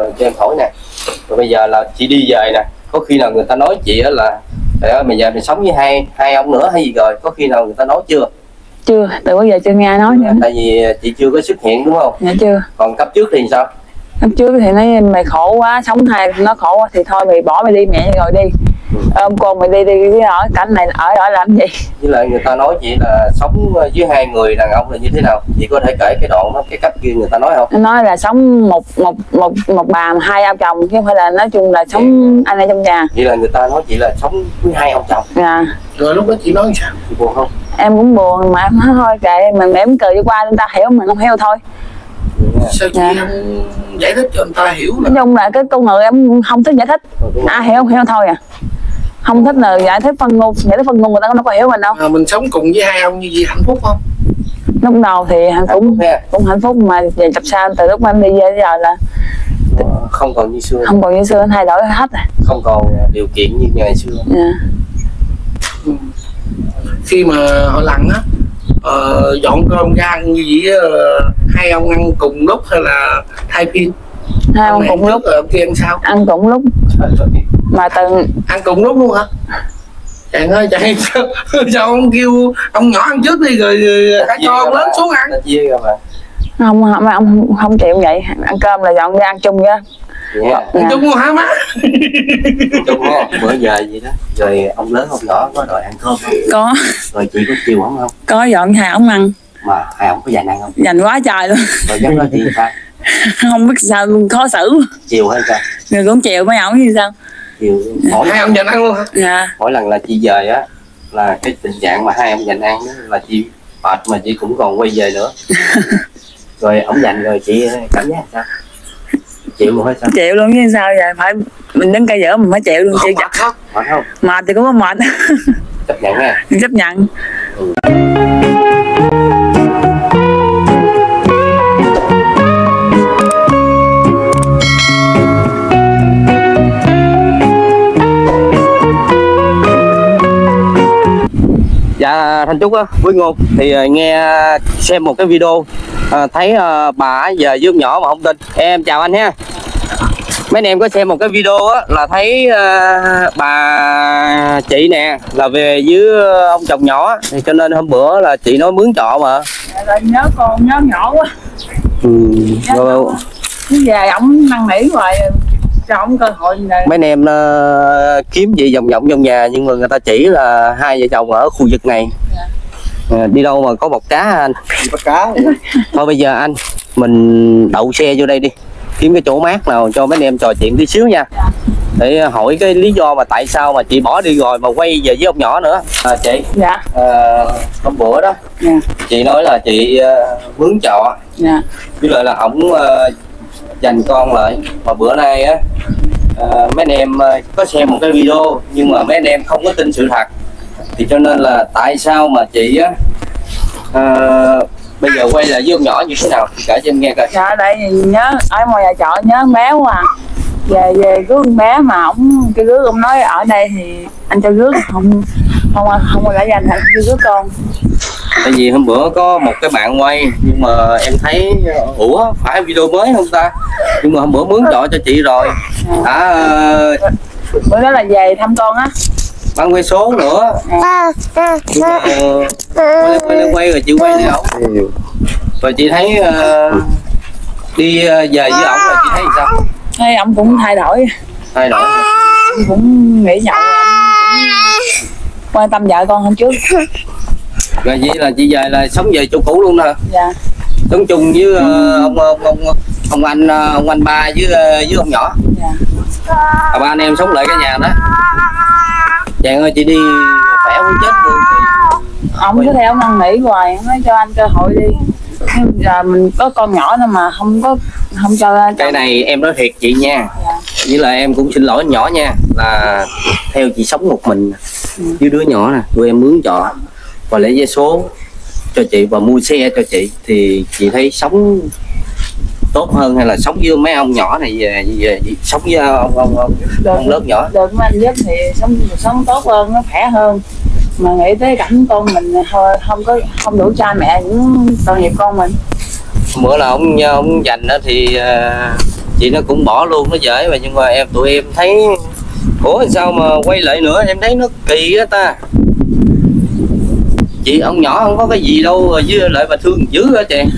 cho em hỏi nè, rồi bây giờ là chị đi về nè, có khi nào người ta nói chị á là trời ơi mày giờ mày sống với hai ông nữa hay gì rồi, có khi nào người ta nói chưa? Chưa, từ bây giờ chưa nghe nói nữa. Tại vì chị chưa có xuất hiện đúng không? Dạ chưa. Còn cấp trước thì sao? Cấp trước thì nói mày khổ quá, sống hai nó khổ quá thì thôi mày bỏ mày đi mẹ rồi đi. Ôm con mày đi ở cảnh này ở làm gì? Với lại người ta nói chị là sống với hai người đàn ông là như thế nào? Chị có thể kể cái đoạn đó, cái cách kia người ta nói không? Nó nói là sống một bà hai ông chồng, chứ không phải là nói chung là sống anh ở trong nhà. Vậy là người ta nói chị là sống với hai ông chồng. Dạ. Rồi lúc đó chị nói sao? Chị buồn không? Em cũng buồn mà em nói thôi kệ mình, em cười đi qua người ta hiểu mình không hiểu thôi. Sao chị không giải thích cho người ta hiểu? Nói chung là cái câu ngữ em không thích giải thích. Hiểu không hiểu thôi à. Không thích là giải thích phân ngôn, giải thích phân ngôn người ta nó có hiểu mình đâu. Mình sống cùng với hai ông như vậy hạnh phúc không? Lúc đầu thì cũng hạnh phúc mà về tập sao từ lúc em đi về đến giờ là không còn như xưa. Không còn như xưa, thay đổi hết rồi. Không còn điều kiện như ngày xưa. Khi mà họ lặn á, dọn cơm ra ăn như vậy, hai ông ăn cùng lúc hay là thay phiên? Hai ông cùng lúc. Rồi kia ăn sao? Ăn cùng lúc. Mà từng ăn cùng lúc luôn hả? Chàng ơi chàng sao ông kêu ông nhỏ ăn trước đi rồi cả cho ông lớn xuống ăn? Không chịu vậy, ăn cơm là dọn ra ăn chung vậy. Ăn chung hả má? Chung á, bữa giờ gì đó. Rồi ông lớn ông nhỏ có đòi ăn cơm không? Có. Rồi chị có chiều không không? Có, dọn hai ổng ăn. Mà hai ổng có dành ăn không? Dành quá trời luôn. Rồi dám nói chị sao? Không biết sao khó xử. Chiều hay sao? Người cũng chiều mấy ổng như sao? Chiều mỗi hai ông dành ăn luôn hả? Dạ. Mỗi lần là chị về á là cái tình trạng mà hai ông dành ăn đó, là chị mệt mà chị cũng còn quay về nữa. Rồi ổng dành rồi chị cảm giác sao? Chịu luôn hay sao? Chịu luôn chứ sao giờ, phải mình đứng cây dở mình phải chịu luôn. Không mệt không? Mệt không? Mệt thì cũng có mệt. Chấp nhận nha. Chấp nhận. Dạ Thanh Trúc á, với Ngôn thì nghe xem một cái video thấy bà giờ với ông nhỏ mà không tin. Em chào anh ha. Mấy anh em có xem một cái video á là thấy bà chị nè là về với ông chồng nhỏ, thì cho nên hôm bữa là chị nói mướn trọ mà. Rồi nhớ con nhớ nhỏ quá. Rồi về ổng năn nỉ hoài cho ổng cơ hội này. Mấy anh em kiếm gì vòng vòng trong nhà nhưng mà người ta chỉ là hai vợ chồng ở khu vực này. Đi đâu mà có bọc cá anh? Bắt cá. Thôi bây giờ anh mình đậu xe vô đây đi, kiếm cái chỗ mát nào cho mấy anh em trò chuyện tí xíu nha. Để hỏi cái lý do mà tại sao mà chị bỏ đi rồi mà quay về với ông nhỏ nữa. Chị. Dạ. Hôm bữa đó. Dạ. Chị nói là chị mướn trọ. Dạ. Với lại là ổng dành con lại, mà bữa nay á mấy anh em có xem một cái video nhưng mà mấy anh em không có tin sự thật, thì cho nên là tại sao mà chị á bây giờ quay lại với ông nhỏ như thế nào, kể cho em nghe coi. Dạ đây nhớ ở ngoài nhà trọ nhớ con bé quá à. Về rước con bé mà ổng cái rước ông nói ở đây thì anh cho rước, không có lại dành thành rước con. Tại vì hôm bữa có một cái bạn quay nhưng mà em thấy ủa phải video mới không ta, nhưng mà hôm bữa mướn trọ cho chị rồi. Bữa đó là về thăm con á, bán vé số nữa. Quay rồi chị quay đi ổng. Rồi chị thấy đi về với ổng rồi chị thấy sao? thấy ổng cũng thay đổi. Thay đổi. Cũng nghĩ nhậu, quan tâm vợ con hơn trước. Rồi vậy là chị về là sống về chỗ cũ luôn nè. Dạ. Sống chung với ông anh ba với ông nhỏ. Dạ. Ba anh em sống lại cái nhà đó. Chàng ơi chị đi khỏe muốn chết luôn. Ông cứ theo năn nỉ hoài, nói cho anh cơ hội đi. Giờ mình có con nhỏ nữa mà không cho. Cái này em nói thiệt chị nha. Dạ. Với là em cũng xin lỗi anh nhỏ nha, là theo chị sống một mình với đứa nhỏ nè, tụi em mướn trọ và lấy vé số cho chị và mua xe cho chị, thì chị thấy sống tốt hơn hay là sống với mấy ông nhỏ này về sống với ông lớn nhỏ? Được mấy anh giúp thì sống tốt hơn, nó khỏe hơn, mà nghĩ tới cảnh con mình thôi không đủ cha mẹ cũng tội nghiệp con mình. Bữa là ông dành đó thì chị nó cũng bỏ luôn, nó dễ mà, nhưng mà tụi em thấy ủa sao mà quay lại nữa, em thấy nó kỳ á ta. Chị ông nhỏ không có cái gì đâu với lại bà thương dữ hả chị?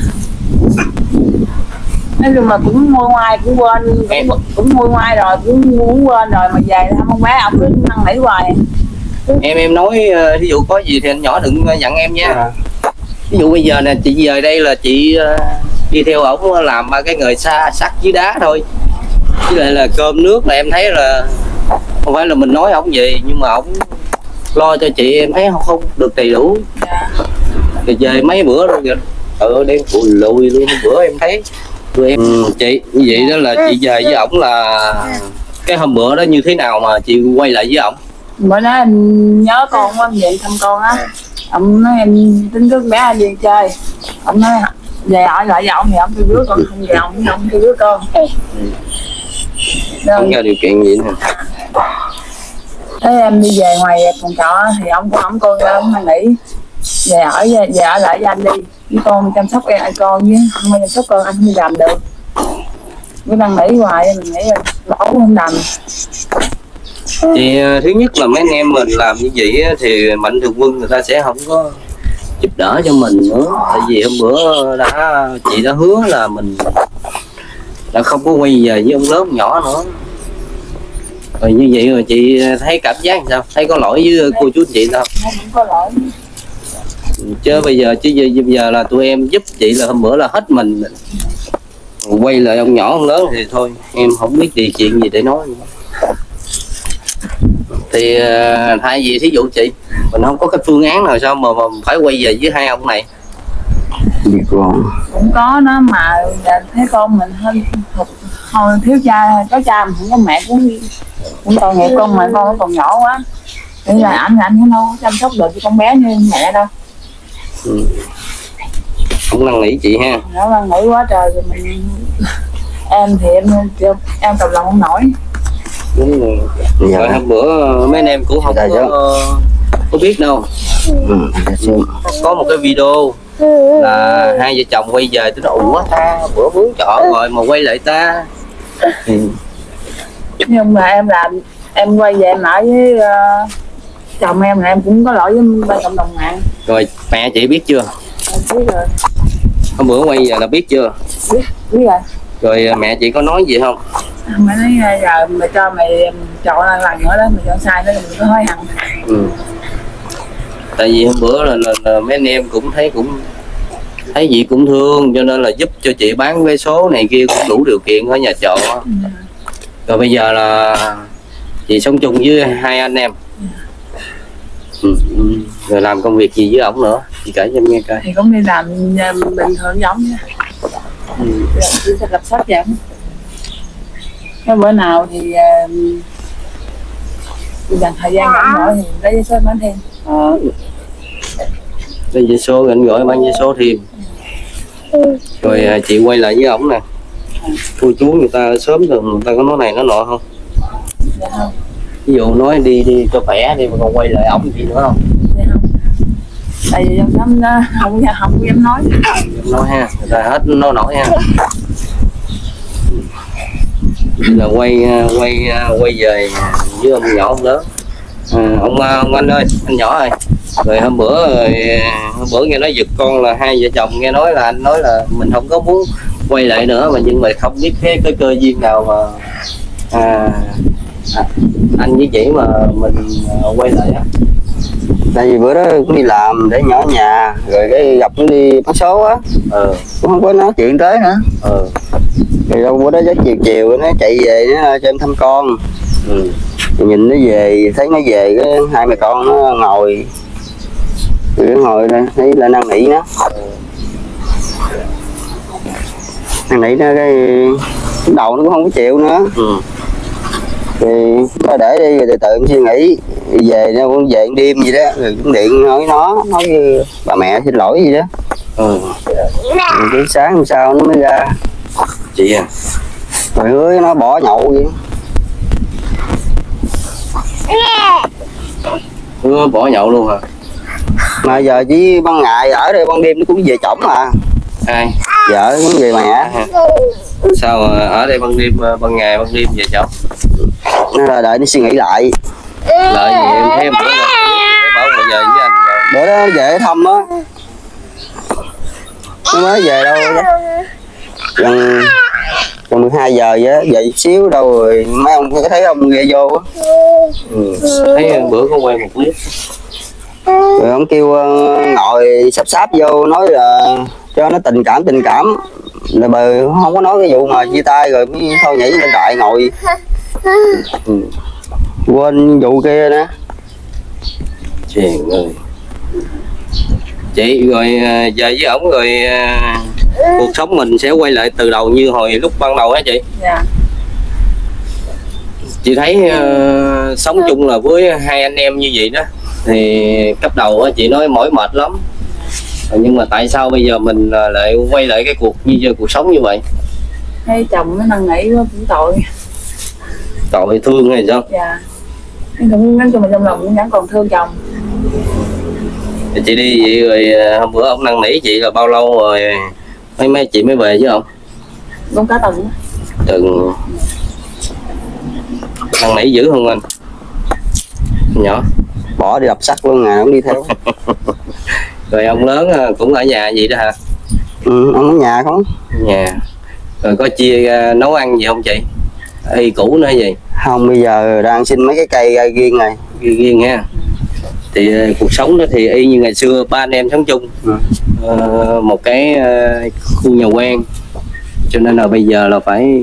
nói chung là cũng nguôi ngoai, cũng quên, cũng nguôi ngoai rồi, cũng muốn quên rồi, mà về thăm con bé ông cứ năn nỉ hoài. Em nói ví dụ có gì thì anh nhỏ đừng giận em nha. Ví dụ bây giờ nè, chị về đây là chị đi theo ổng làm ba cái nghề sắt dưới đá thôi, với lại là cơm nước là em thấy là không phải là mình nói ổng gì, nhưng mà ổng lo cho chị em thấy không được đầy đủ. Thì về mấy bữa luôn kìa, đen lùi luôn. Bữa em thấy tụi em chị như vậy đó là chị về với ổng là cái hôm bữa đó như thế nào mà chị quay lại với ổng? Bữa đó anh nhớ con quá, em về thăm con á, ông nói em tính rước bé anh đi chơi, ông nói về ở lại với ông thì ông kêu rước con, không về ông kêu rước con. Không có điều kiện gì nữa. Thế em đi về ngoài phòng trọ thì ông con ra ông nghĩ về ở lại với anh đi, với con chăm sóc con, với không chăm sóc con anh không làm được. Cứ đang nghĩ hoài, mình nghĩ là lỗ không làm. Thì thứ nhất là mấy anh em mình làm như vậy thì mạnh thường quân người ta sẽ không có giúp đỡ cho mình nữa, tại vì hôm bữa chị đã hứa là mình đã không có quay về với ông lớn ông nhỏ nữa. Rồi như vậy rồi chị thấy cảm giác sao? Thấy có lỗi với cô chú chị đâu? Không có lỗi. Chứ bây giờ là tụi em giúp chị là hôm bữa là hết mình. Quay lại ông nhỏ ông lớn thì thôi em không biết chuyện gì để nói nữa. Thì thay vì thí dụ chị mình không có cái phương án nào sao mà phải quay về với hai ông này. Cũng có đó mà thấy con mình hơi thiếu cha, có cha mà không có mẹ cũng tội nghiệp con, mà con còn nhỏ quá nên là anh không đâu chăm sóc được cho con bé như mẹ đâu. Không năn nỉ chị ha. Nó năn nỉ quá trời rồi mình. Em thì em cầm lòng không nổi. Đúng rồi. Rồi hôm bữa mấy anh em cũng không có biết đâu. Có một cái video là hai vợ chồng quay về, tôi nói ủa ta bữa mướn trọ rồi mà quay lại ta. Nhưng mà em quay về em ở với chồng em là em cũng có lỗi với bên cộng đồng mạng. Rồi mẹ chị biết chưa? Em biết rồi. Hôm bữa quay về là biết chưa? Biết rồi. Rồi mẹ chị có nói gì không? Mẹ nói giờ mày cho mày chọn lần nữa đó, mày chọn sai đó mình có hối hận. Tại vì hôm bữa là mấy anh em cũng thấy chị cũng thương, cho nên là giúp cho chị bán vé số này kia cũng đủ điều kiện ở nhà trọ. Rồi bây giờ là chị sống chung với hai anh em. Rồi làm công việc gì với ổng nữa chị kể cho em nghe coi. Thì cũng đi làm bình thường giống như chị sẽ lập sách vậy. Cái bữa nào thì dành thời gian rảnh rỗi thì lấy giấy số bán thêm. Lấy giấy số anh gọi bán giấy số thêm. Rồi chị quay lại với ổng nè. Cô chú người ta sớm rồi người ta có nói này nói nọ không? Dạ không. Ví dụ nói đi cho khỏe đi mà còn quay lại ổng gì nữa không? Dạ không. Tại vì trong năm không dám nói. Nói ha, người ta hết nói nổi ha. Là quay về với ông nhỏ ông lớn. Ông anh ơi, anh nhỏ ơi. Rồi hôm bữa nghe nói giật con là hai vợ chồng nghe nói là anh nói là mình không có muốn quay lại nữa, mà nhưng mà không biết cái cơ duyên nào mà anh với chị mà mình quay lại á. Tại vì bữa đó cũng đi làm để nhỏ nhà, rồi cái gặp nó đi bán số á, cũng không có nói chuyện tới nữa. Thì đâu bữa đó giấc chiều nó chạy về nó cho em thăm con. Thì nhìn nó về, thấy nó về cái hai mẹ con nó ngồi, thì nó ngồi đây thấy là năn nỉ nó, năn nỉ nó cái đầu nó cũng không có chịu nữa. Thì nó để đi rồi từ từ em suy nghĩ, về nó cũng về đêm gì đó, rồi cũng điện nói với bà mẹ xin lỗi gì đó. Cái sáng hôm sau nó mới ra chị à, rồi hứa nó bỏ nhậu vậy. hứa bỏ nhậu luôn hả? Mà giờ chỉ ban ngày ở đây ban đêm nó cũng về chổng mà. Ai? vợ cũng về mẹ. Sao ở đây ban đêm ban ngày ban đêm vậy cháu? Nó là đợi nó suy nghĩ lại. Lợi gì em thấy bữa bảo hồi giờ với anh rồi. Bữa đó nó về thăm á, nó mới về đâu gần 12 giờ vậy á, về chút xíu đâu rồi mấy ông có thấy ông ghé vô á. Thấy bữa có quay một clip Rồi ông kêu ngồi sắp vô nói là cho nó tình cảm là bờ không có nói cái vụ mà chia tay rồi mới thôi nhảy lên đại ngồi. Quên vụ kia nữa. Trời ơi. Chị rồi giờ với ổng rồi cuộc sống mình sẽ quay lại từ đầu như hồi lúc ban đầu hả chị? Dạ. Chị thấy sống chung là với hai anh em như vậy đó thì cấp đầu á chị nói mỏi mệt lắm, nhưng mà tại sao bây giờ mình lại quay lại cái cuộc sống như vậy? Thấy chồng nó năn nỉ quá cũng Tội thương hay sao? Dạ. Nói chung là trong lòng cũng vẫn còn thương chồng. Thì chị đi vậy rồi hôm bữa ông năn nỉ chị là bao lâu rồi mấy chị mới về chứ không? Cũng cả tuần. Từng năn nỉ dữ không anh? Nhỏ Bỏ đi đọc sách luôn ngày cũng đi theo. Rồi ông lớn cũng ở nhà vậy đó hả? Ông ở nhà không? Nhà. Rồi có chia nấu ăn gì không chị? Y cũ nữa gì? Không, bây giờ đang xin mấy cái cây gai riêng này. Riêng ha. Thì cuộc sống đó thì y như ngày xưa ba anh em sống chung một cái khu nhà quen, cho nên là bây giờ là phải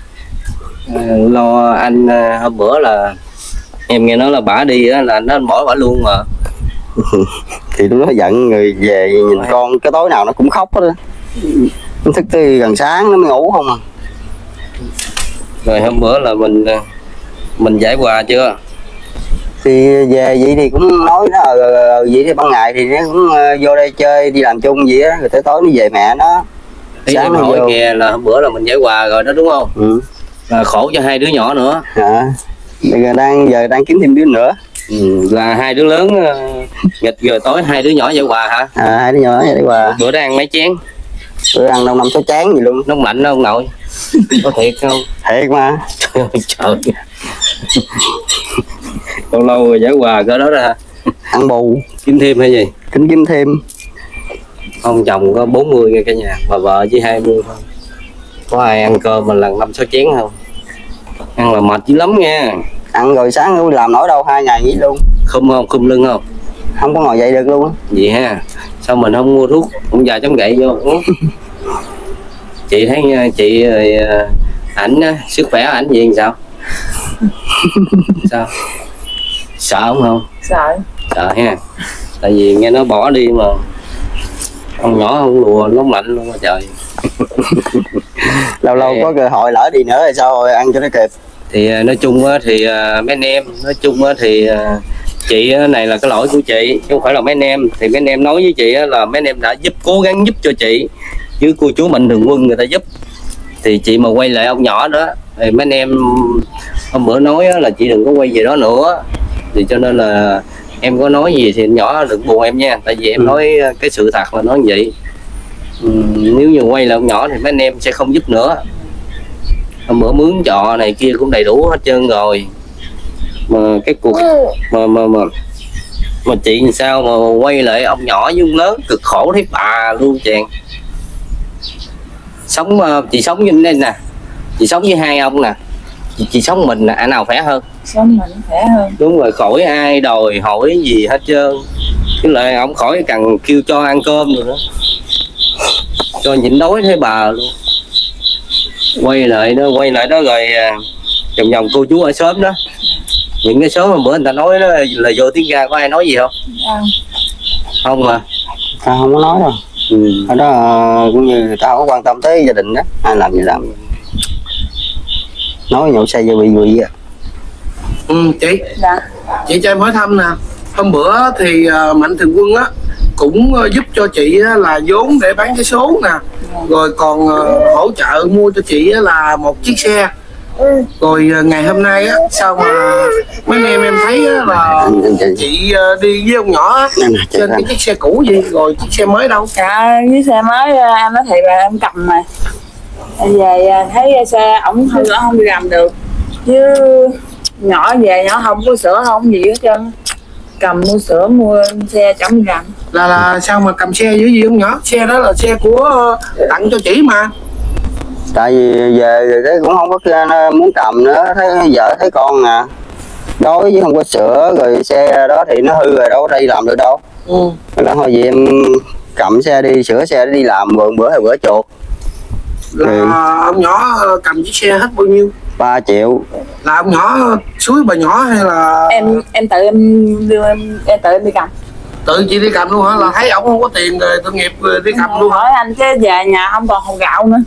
lo anh. Hôm bữa là em nghe nói là bả đi á là nó bỏ bả luôn mà. Thì nó giận người về nhìn con cái tối nào nó cũng khóc hết. Nó thức tới gần sáng nó mới ngủ không à. Rồi hôm bữa là mình giải quà chưa? Thì về vậy thì cũng nói nó vậy thì ban ngày thì nó cũng vô đây chơi đi làm chung vậy á, rồi tới tối nó về mẹ nó. Ý em hỏi nghe là hôm bữa là mình giải quà rồi đó đúng không? Là khổ cho hai đứa nhỏ nữa. Bây giờ đang kiếm thêm đứa nữa. Là hai đứa lớn nghịch rồi tối hai đứa nhỏ giải quà hả? Hai đứa nhỏ giải quà. Bữa đó ăn mấy chén? Bữa ăn đâu 5-6 chén gì luôn. Nóng lạnh đó ông nội? Có thiệt không? Thiệt mà. Trời. Lâu lâu rồi giải quà cỡ đó ra ăn bù kiếm thêm hay gì? Kiếm thêm. Ông chồng có 40 ngay cả nhà, bà vợ chỉ 20 thôi. Có ai ăn cơm mà lần 5-6 chén không? Ăn là mệt dữ lắm nha. Ăn rồi sáng không làm nổi đâu, 2 ngày nghỉ luôn. Khum lưng không? Không có ngồi dậy được luôn. Vậy ha. Sao mình không mua thuốc cũng già chống gậy vô? Chị thấy chị ảnh sức khỏe ảnh gì sao? Sao? Sợ không? Sợ ha. Tại vì nghe nó bỏ đi mà ông nhỏ không lùa nóng lạnh luôn á trời. Lâu có cơ hội lỡ đi nữa thì sao rồi ăn cho nó kịp. Thì nói chung thì mấy anh em thì chị này là cái lỗi của chị chứ không phải là mấy anh em. Thì mấy anh em nói với chị là mấy anh em đã cố gắng giúp cho chị, chứ cô chú Mạnh Thường Quân người ta giúp. Thì chị mà quay lại ông nhỏ đó thì mấy anh em hôm bữa nói là chị đừng có quay về đó nữa, thì cho nên là em có nói gì thì nhỏ đừng buồn em nha, tại vì em nói cái sự thật là nói như vậy. Nếu như quay lại ông nhỏ thì mấy anh em sẽ không giúp nữa. Hôm bữa mướn trọ này kia cũng đầy đủ hết trơn rồi, mà cái cuộc mà chị làm sao mà quay lại ông nhỏ với ông lớn cực khổ thấy bà luôn chàng. Chị sống như thế nè, chị sống với hai ông nè, chị sống mình nè, nào khỏe hơn? Sống mình khỏe hơn. Đúng rồi, khỏi ai đòi hỏi gì hết trơn. Cái lại ông khỏi cần kêu cho ăn cơm rồi nữa, cho nhịn đói thấy bà luôn. Quay lại đó rồi vòng cô chú ở xóm đó, những cái số mà bữa người ta nói đó là vô tiếng ga, có ai nói gì không? Không mà không có nói đâu. Ở đó cũng như người ta không có quan tâm tới gia đình đó, ai làm gì làm, nói nhậu say vô bị à. Chị. Dạ. Chị cho em hỏi thăm nè, hôm bữa thì Mạnh Thường Quân á cũng giúp cho chị là vốn để bán vé số nè, rồi còn hỗ trợ mua cho chị là một chiếc xe Rồi ngày hôm nay á, sao mà mấy anh em thấy á, là chị đi với ông nhỏ á, trên cái chiếc xe cũ gì, rồi chiếc xe mới đâu? Dạ, chiếc xe mới em nói thiệt là em cầm mà. Em về thấy xe ổng không đi làm được. Chứ nhỏ về nhỏ không có sữa không gì hết trơn. Cầm mua sữa mua xe chẳng đi làm. Là sao mà cầm xe dữ gì ông nhỏ? Xe đó là xe của tặng cho chị mà. Tại vì về rồi cái cũng không có muốn cầm nữa, thấy vợ thấy con nè đói chứ không có sữa, rồi xe đó thì nó hư rồi đâu có đi làm được đâu. Là thôi vậy em cầm xe đi sửa xe đi làm, bữa hay bữa chuột. Là ông nhỏ cầm chiếc xe hết bao nhiêu? 3 triệu. Là ông nhỏ suối bà nhỏ hay là em tự em đi cầm. tự chị đi cầm luôn hả? Là thấy ổng không có tiền rồi tội nghiệp rồi đi cầm luôn hả? Hỏi anh chứ về nhà không còn hột gạo nữa.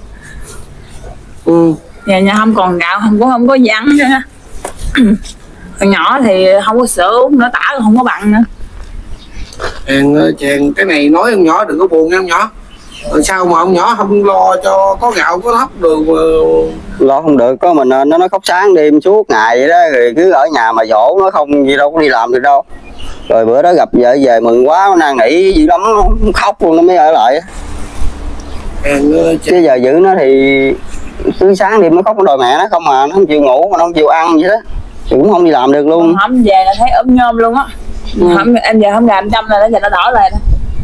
Về nhà không còn gạo, không có gì ăn nữa. Còn nhỏ thì không có sữa uống nữa, tả không có bằng nữa. Chàng cái này nói ông nhỏ đừng có buồn nha ông nhỏ. Rồi sao mà ông nhỏ không lo cho có gạo có thóc được mà... Lo không được, có mình nó khóc sáng đêm suốt ngày vậy đó, rồi cứ ở nhà mà dỗ nó không gì đâu có đi làm được đâu. Rồi bữa đó gặp vợ về mừng quá, nó năn nỉ gì lắm, nó khóc luôn nó mới ở lại. Chứ giờ giữ nó thì cứ sáng đêm nó khóc nó đòi mẹ nó không mà, nó không chịu ngủ mà nó không chịu ăn vậy đó, thì cũng không đi làm được luôn. Không về là thấy ốm nhom luôn á. Em giờ không làm trăm là nó giờ nó đỏ lên.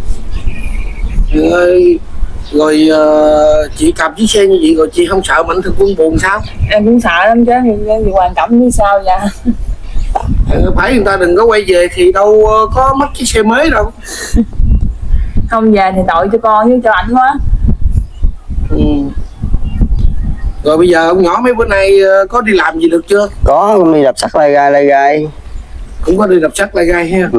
Rồi chị cầm chiếc xe như vậy rồi chị không sợ Mạnh Thường Quân buồn sao? Em cũng sợ lắm chứ, vì hoàn cảnh như sao vậy. Phải người ta đừng có quay về thì đâu có mất chiếc xe mới đâu. Không về thì tội cho con chứ cho ảnh quá. Rồi bây giờ ông nhỏ mấy bữa nay có đi làm gì được chưa? Có, cũng đi đập sắt lai gai. Cũng có đi đập sắt lai gai ha.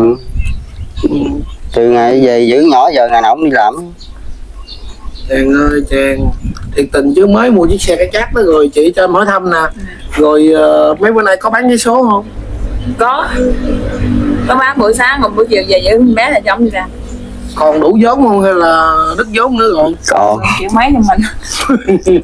Từ ngày về giữ nhỏ giờ ngày nào cũng đi làm. Chàng ơi chàng, thiệt tình chứ mới mua chiếc xe cái chát đó rồi chị cho em hỏi thăm nè. Rồi mấy bữa nay có bán vé số không? Có bán buổi sáng, còn buổi chiều về giữ bé là trong đi ra. Còn đủ vốn không hay là đứt vốn nữa rồi? Còn chịu mấy cho mình.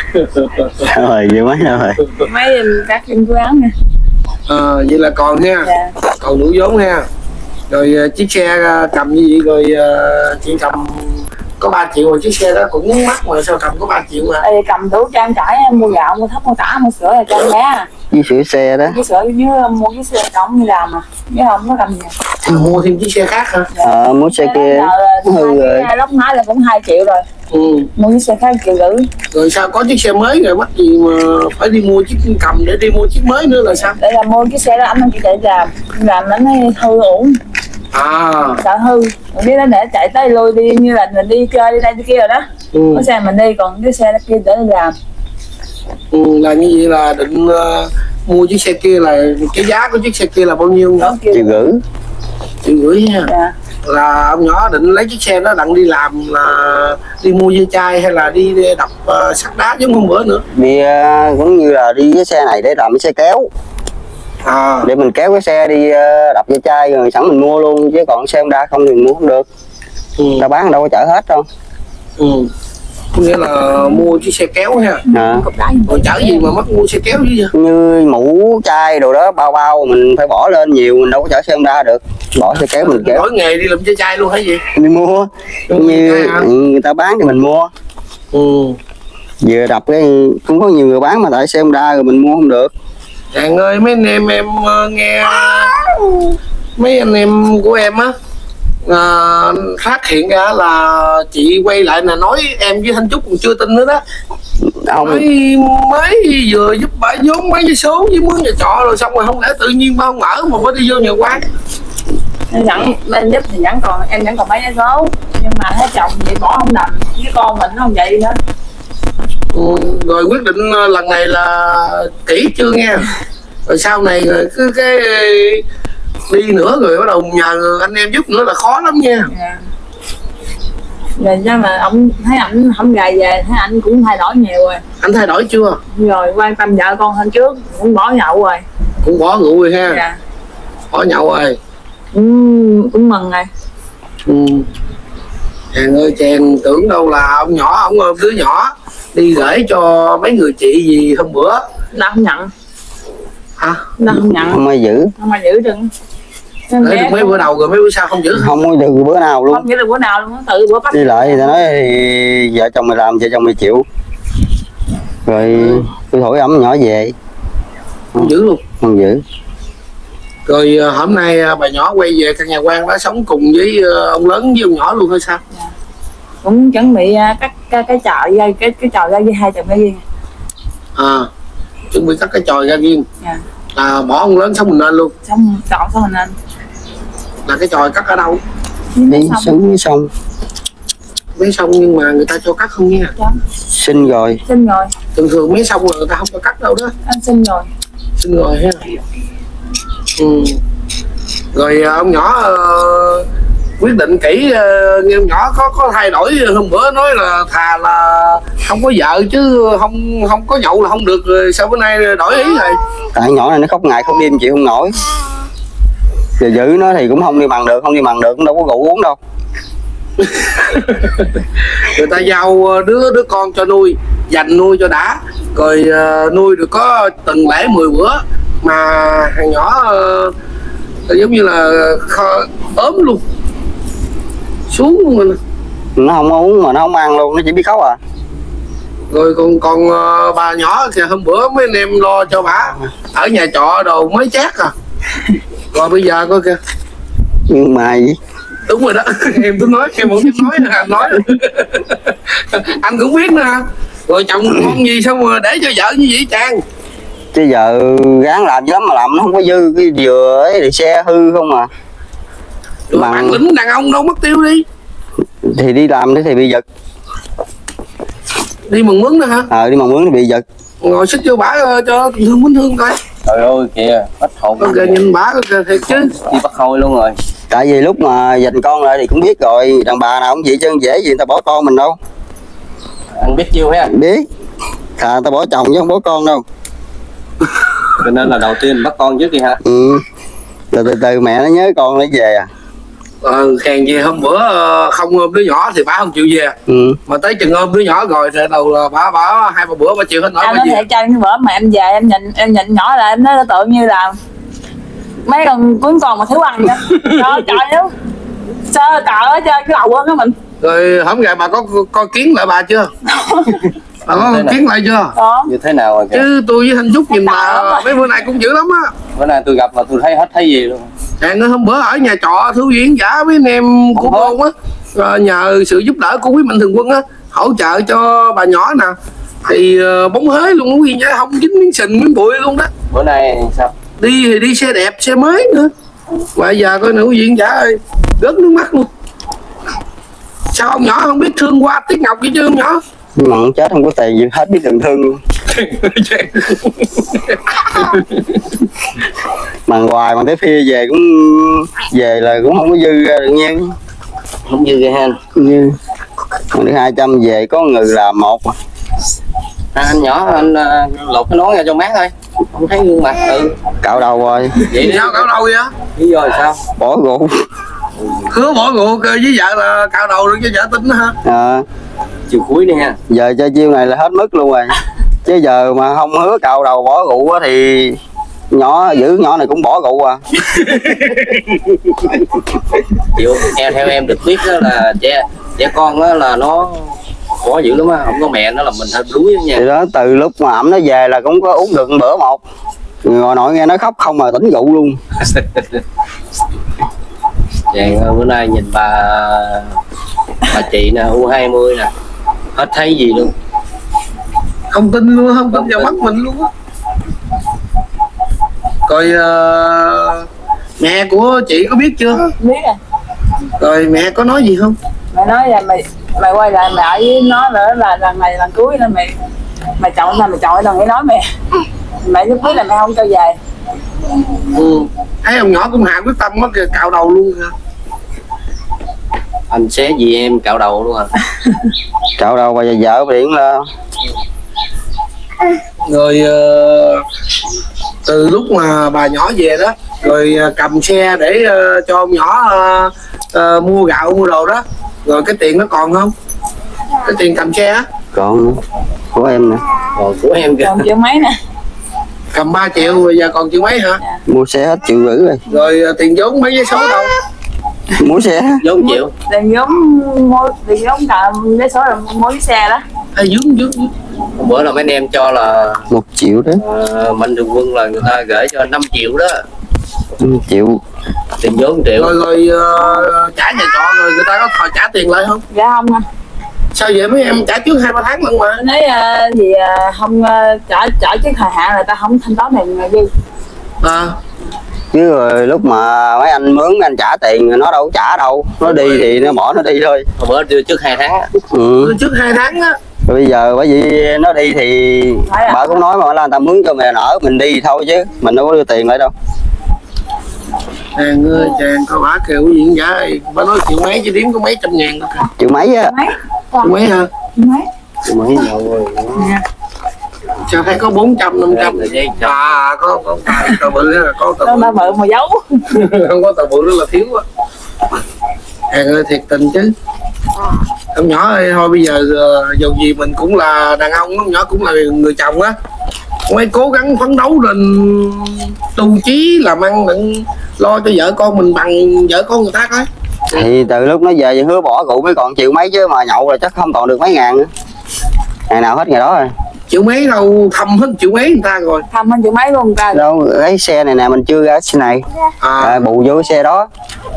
rồi chịu mấy đâu rồi. Mấy các em cố gắng nè. Vậy là còn ha. Dạ. Còn đủ vốn ha. Rồi chiếc xe cầm như vậy rồi chị cầm có 3 triệu rồi, chiếc xe đó cũng mắc mà sao cầm có 3 triệu hả? Cầm đủ trang trải, mua gạo, mua thóc, mua tả, mua sữa là cho em bé. Với sửa xe đó. Với sữa với mua cái xe cộng đi làm mà, chứ không có cầm gì. Mua thêm chiếc xe khác hả? Mua xe kia hư rồi. Lốc máy là cũng 2 triệu rồi. Mua chiếc xe khác 1,5 triệu. Rồi sao có chiếc xe mới rồi mắc gì mà phải đi mua chiếc cầm để đi mua chiếc mới nữa là sao? Để là mua chiếc xe đó anh chỉ chạy làm nó hư ổn. Sợ hư, biết nó để chạy tới lui đi như là mình đi chơi đi đây đi kia rồi đó. Có xe mình đi, còn cái xe kia để đi làm. Là như vậy là định mua chiếc xe kia là cái giá của chiếc xe kia là bao nhiêu? 1,5 triệu ha. Dạ. Là ông nhỏ định lấy chiếc xe đó đặng đi làm là đi mua dây chai hay là đi đập sắt đá giống hôm bữa nữa? Đi cũng như là đi cái xe này để làm cái xe kéo. Để mình kéo cái xe đi đập dây chai rồi sẵn mình mua luôn, chứ còn xe Honda không thì mua không được. Ta bán đâu có chở hết đâu. Có nghĩa là mua chiếc xe kéo ha. Rồi chở gì mà mắc mua xe kéo chứ vậy? Như mũ chai đồ đó bao mình phải bỏ lên nhiều, mình đâu có chở xe Honda được. Bỏ xe kéo mình kéo. Đổi nghề đi làm chơi chai luôn hay gì? Đi mua. Như người ta bán thì mình mua. Vừa đập cái cũng có nhiều người bán mà tại xe Honda rồi mình mua không được. Chàng ơi, mấy anh em nghe mấy anh em của em á phát hiện ra là chị quay lại là nói em với Thanh Trúc còn chưa tin nữa đó. Mới vừa giúp bả vốn mấy cái số với mướn nhà trọ rồi xong rồi không lẽ tự nhiên ba không mở mà mới đi vô nhà quán. Bên giúp thì em vẫn còn mấy cái số, nhưng mà thấy chồng vậy bỏ không đành, với con mình nó không vậy nữa. Rồi quyết định lần này là kỹ chưa nghe. Rồi sau này rồi cứ cái đi nữa rồi bắt đầu nhờ anh em giúp nữa là khó lắm nha. Rồi chứ mà ông thấy ảnh không gầy về, thấy anh cũng thay đổi nhiều rồi. Anh thay đổi chưa? Rồi quan tâm vợ con hơn trước, cũng bỏ nhậu rồi. Cũng bỏ rượu rồi ha. Dạ. Bỏ nhậu rồi. Cũng mừng rồi. Chàng ơi chàng tưởng đâu là ông nhỏ, ông đứa nhỏ đi gửi cho mấy người chị gì hôm bữa Nó không nhận. Hả? Nó không nhận. Không ai giữ. Không ai giữ đừng. Để được mấy bữa đầu rồi mấy bữa sau không giữ. Không có được bữa nào luôn. Không giữ được bữa nào luôn, tự bữa bắt. Đi lại thì ta nói thì vợ chồng mày làm, vợ chồng mày chịu. Rồi tôi thổi ẩm nhỏ về. Không giữ luôn. Không giữ. Rồi hôm nay bà nhỏ quay về căn nhà quan đã sống cùng với ông lớn với ông nhỏ luôn hay sao? Cũng chuẩn bị cắt cái chòi ra, cái chòi ra với hai chồng ra riêng. Chuẩn bị cắt cái chòi ra riêng. Dạ. Bỏ ông lớn sống mình lên luôn. Xong chọn xong mình lên. Là cái chòi cắt ở đâu? Đi xuống với sông. Mấy sông nhưng mà người ta cho cắt không nha. Dạ. Xin rồi. Xin rồi. Thường mấy sông là người ta không cho cắt đâu đó. Anh xin rồi. Xin rồi ha. Rồi ông nhỏ quyết định kỹ, ông nhỏ có thay đổi hôm bữa nói là thà là không có vợ chứ không có nhậu là không được, rồi sao bữa nay đổi ý rồi? Tại nhỏ này nó khóc ngày khóc đêm chịu không nổi. Giờ giữ nó thì cũng không đi bằng được, không đi bằng được cũng đâu có rượu uống đâu. Người ta giao đứa con cho nuôi, dành nuôi cho đã, rồi nuôi được có từng lễ 10 bữa mà thằng nhỏ giống như là ốm luôn, xuống luôn. Nó không uống mà nó không ăn luôn, nó chỉ biết khóc à. Rồi còn bà nhỏ kìa, hôm bữa mấy anh em lo cho bà ở nhà trọ đồ mới chát à. Rồi bây giờ coi kìa. Nhưng mà gì? Đúng rồi đó. Em cứ nói, em không biết nói, anh nói. Anh cũng biết nè. Rồi chồng con gì xong rồi để cho vợ như vậy chàng. Chứ giờ gán làm dữ lắm mà làm nó không có dư, cái dừa ấy thì xe hư không à. Rồi bản lĩnh đàn ông đâu mất tiêu đi. Thì đi làm thì bị giật. Đi mừng mướn nữa hả? Đi mừng mướn thì bị giật. Ngồi xích vô bả cho thương muốn thương coi. Trời ơi kìa, hết hồn. Con kìa nhìn bả kìa thiệt chứ. Đi bắt hôi luôn rồi. Tại vì lúc mà giành con lại thì cũng biết rồi, đàn bà nào cũng vậy chứ dễ gì người ta bỏ con mình đâu. Anh biết chiêu ha? Biết. Thà người ta bỏ chồng chứ không bỏ con đâu. Cho nên là đầu tiên bắt con trước đi ha. Rồi từ từ mẹ nó nhớ con nó về à. Khen gì hôm bữa không ôm đứa nhỏ thì bà không chịu về. Mà tới chừng ôm đứa nhỏ rồi thì đầu là bà 2-3 bữa bà chịu hết nổi. Anh nói thiệt cho anh bữa mà em về em nhìn nhỏ là em nói tượng như là mấy con cuốn con mà thiếu ăn vậy. Trời ơi, sao cỡ ở trên cái đầu á mình. Rồi hổng gà bà có kiến lại bà chưa? Bà có kiến lại chưa? Đó. Như thế nào rồi kìa? Chứ tôi với Thanh Trúc nhìn bà mấy bữa nay cũng dữ lắm á. Bữa nay tôi gặp mà tôi thấy hết thấy gì luôn. Hàng hôm bữa ở nhà trọ Thư Viện giả với anh em của Bôn á, nhờ sự giúp đỡ của quý mạnh thường quân á, hỗ trợ cho bà nhỏ nè, thì bóng hế luôn, quý vị, không dính miếng sình miếng bụi luôn đó. Bữa nay sao? Đi thì đi xe đẹp, xe mới nữa. Bây giờ coi nữ viện giả ơi, rớt nước mắt luôn. Sao ông nhỏ không biết thương qua Tiết Ngọc vậy chứ ông nhỏ? Mà ông chết không có tiền gì hết biết đừng thương luôn. Mà hoài mà tới phía về cũng về là cũng không có dư ra được nhiên. Không dư ra ha. Như còn được 200 về có người làm một mà. Anh nhỏ anh lột cái nón ra cho mát thôi. Không thấy gương mặt. Cạo đầu rồi. Vậy sao cạo đầu vậy? Lý do là sao? Bỏ rượu. Hứa bỏ rượu với vợ là cạo đầu được cho vợ tính đó hả? Chiều cuối đi ha. Giờ cho chiêu này là hết mức luôn rồi. Chứ giờ mà không hứa cạo đầu bỏ rượu thì nhỏ giữ nhỏ này cũng bỏ rượu à. Chịu, theo em được biết đó là trẻ con đó là nó khó dữ lắm á, không có mẹ nó là mình hơi đuối nha. Thì đó từ lúc mà ẩm nó về là cũng có uống được bữa một. Ngồi nội nghe nó khóc không mà tỉnh rượu luôn. Chàng bữa nay nhìn bà chị nè, U20 nè, hết thấy gì luôn. Không tin luôn, không tin vào mắt mình luôn á. Rồi mẹ của chị có biết chưa? Biết rồi. Rồi mẹ có nói gì không? Mẹ nói là mày quay lại mẹ ở với nó nữa là lần này lần cuối nên mày chọn là mày chọn lần để nói mẹ lúc biết là mẹ không cho về. Thấy ông nhỏ cũng hạ quyết tâm mất kìa, cạo đầu luôn kìa. Anh xé gì em cạo đầu luôn à? Cạo đầu bây giờ vợ điện là. Rồi từ lúc mà bà nhỏ về đó, rồi cầm xe để cho ông nhỏ mua gạo mua đồ đó, rồi cái tiền nó còn không? Cái tiền cầm xe á? Còn của em nè. Còn của em kìa. Còn triệu mấy nè. Cầm 3 triệu bây giờ còn triệu mấy hả? Mua xe hết triệu rưỡi rồi. Rồi tiền vốn mấy vé số đâu? Mua xe vốn triệu. Tiền vốn mua tiền vốn cầm vé số là mua cái xe đó. Vốn. Hôm bữa là mấy anh em cho là 1 triệu đó. Mạnh Thường Quân là người ta gửi cho 5 triệu đó. 5 triệu. Tiền vốn 1 triệu. Rồi trả nhà trọ rồi người ta có thò trả tiền lại không? Dạ không anh. Sao vậy mấy em trả trước 2-3 tháng lần mà? Nói gì không trả trước thời hạn là ta không thanh toán tiền dư. Chứ rồi lúc mà mấy anh mướn anh trả tiền nó đâu có trả đâu, nó đi thì nó bỏ nó đi thôi. Hôm bữa đưa trước 2 tháng á. Trước 2 tháng á. Rồi bây giờ bởi vì nó đi thì bà cũng nói mà là người ta mướn cho mày nở mình đi thôi chứ mình đâu có đưa tiền lại đâu. Chàng ơi chàng có bả kêu cái gì cũng giả. Bà nói triệu mấy chứ điếm có mấy trăm ngàn đâu kìa. Triệu mấy á. Triệu mấy hả? Triệu mấy rồi. Sao thấy có 400-500 có tờ bự đó, có tờ bự mà giấu. Không có tờ bự rất là thiếu á. Chàng ơi thiệt tình chứ. Ông nhỏ ơi thôi bây giờ dù gì mình cũng là đàn ông, ông nhỏ cũng là người chồng á, ông ấy cố gắng phấn đấu lên tu chí làm ăn đừng lo cho vợ con mình bằng vợ con người ta coi. Thì từ lúc nó về hứa bỏ rượu mới còn triệu mấy chứ mà nhậu là chắc không còn được mấy ngàn nữa. Ngày nào hết ngày đó rồi. Triệu mấy đâu, thăm hết triệu mấy người ta rồi. Thăm hết triệu mấy luôn người ta. Đâu cái xe này nè mình chưa ra xe này. Bù vô cái xe đó.